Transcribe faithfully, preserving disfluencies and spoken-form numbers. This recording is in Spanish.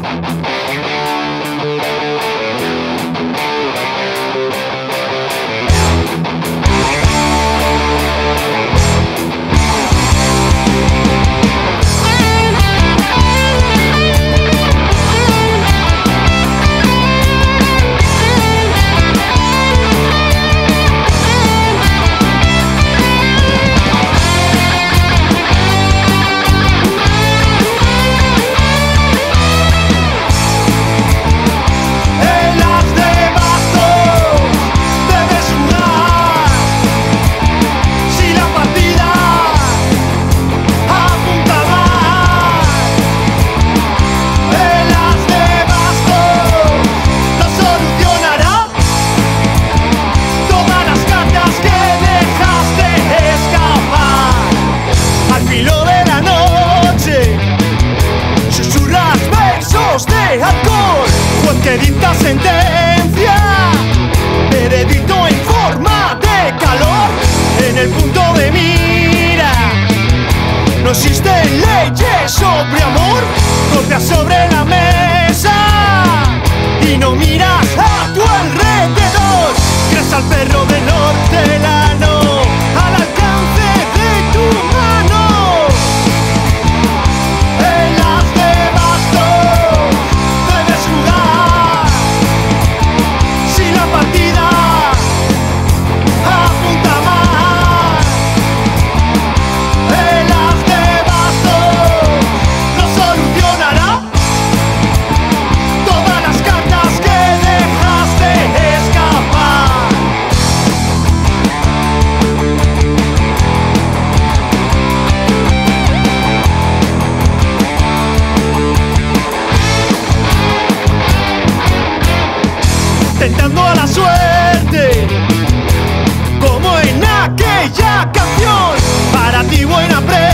Que dicta sentencia, veredicto en forma de calor. En el punto de mira no existen leyes sobre amor. Golpeas sobre la mesa y no miras a tu alrededor. Crees al perro del hortelano al alcance de tu mano. En las de bastos debes jugar. Si la partida apunta más, en las de bastos no solucionará todas las cartas que dejaste escapar. Tentando a la suerte, como en aquella canción. Para ti buena pre